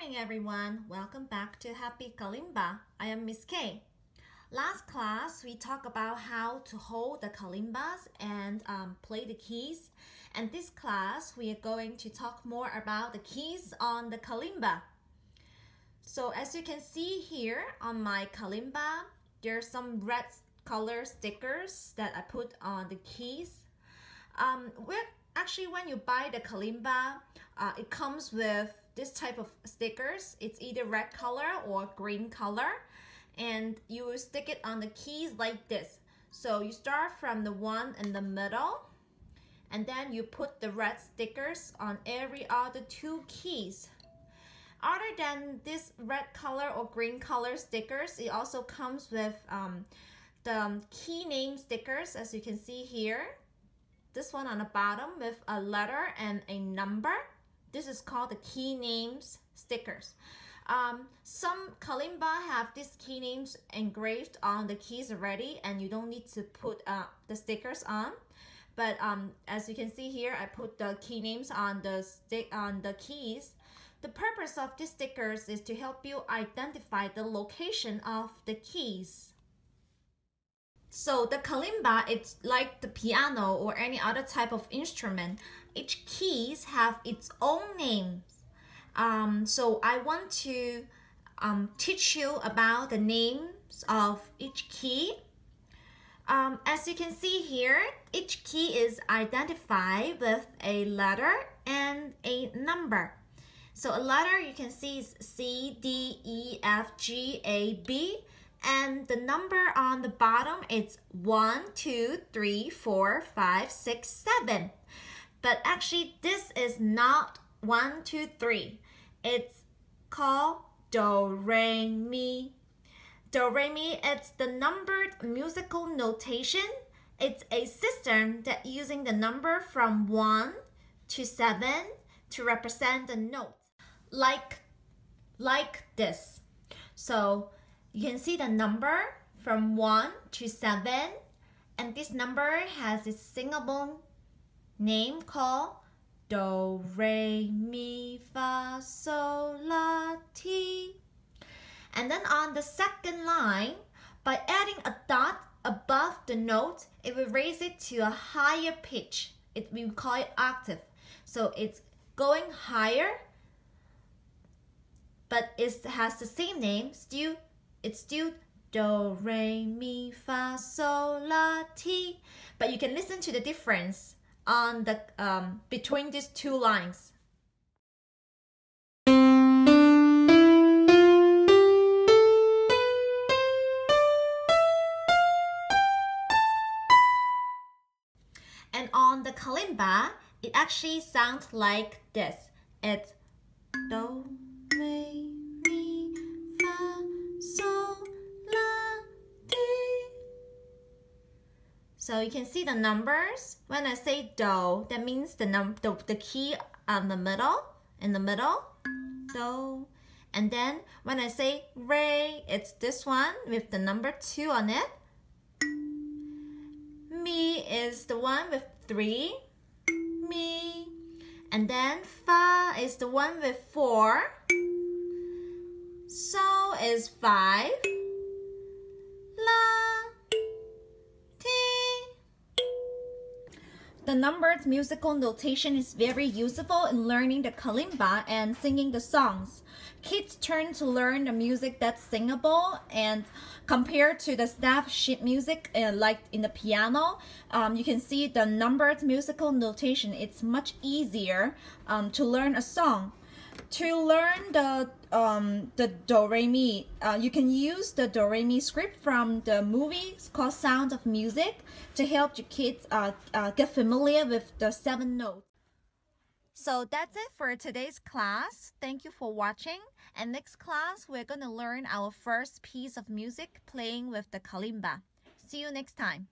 morning, everyone. Welcome back to Happy Kalimba. I am Miss K. Last class, we talked about how to hold the kalimbas and play the keys. And this class, we are going to talk more about the keys on the kalimba. So as you can see here on my kalimba, there's some red color stickers that I put on the keys. Actually, when you buy the kalimba, it comes with this type of stickers. It's either red color or green color, and you will stick it on the keys like this. So you start from the one in the middle, and then you put the red stickers on every other two keys. Other than this red color or green color stickers, it also comes with the key name stickers, as you can see here. This one on the bottom with a letter and a number. This is called the key names stickers. Some kalimba have these key names engraved on the keys already, and you don't need to put the stickers on. But as you can see here, I put the key names on the keys. The purpose of these stickers is to help you identify the location of the keys. So the kalimba, it's like the piano or any other type of instrument. Each keys have its own names. So I want to teach you about the names of each key. As you can see here, each key is identified with a letter and a number. So a letter you can see is C, D, E, F, G, A, B. And the number on the bottom is 1, 2, 3, 4, 5, 6, 7. But actually, this is not 1, 2, 3. It's called Do, Re, Mi. Do, Re, Mi, it's the numbered musical notation. It's a system that using the number from 1 to 7 to represent the notes. Like this. So you can see the number from 1 to 7, and this number has a singable name called Do, Re, Mi, Fa, Sol, La, Ti. And then on the second line, by adding a dot above the note, it will raise it to a higher pitch. We call it octave. So it's going higher, but it has the same name, it's still Do, Re, Mi, Fa, Sol, La, Ti. But you can listen to the difference on the between these two lines. And on the kalimba, it actually sounds like this. It's Do, Re, Mi, Fa, Sol, La, Ti. So you can see the numbers. When I say Do, that means the key on the middle, in the middle, Do. And then when I say Re, it's this one with the number 2 on it. Mi is the one with 3, Mi. And then Fa is the one with 4. Sol is 5. La, Ti. The numbered musical notation is very useful in learning the kalimba and singing the songs. Kids turn to learn the music that's singable, and compared to the staff sheet music like in the piano, you can see the numbered musical notation. It's much easier to learn a song. To learn the Do, Re, Mi, you can use the Do, Re, Mi script from the movie called Sound of Music to help your kids get familiar with the 7 notes. So that's it for today's class. Thank you for watching. And next class, we're going to learn our first piece of music playing with the kalimba. See you next time.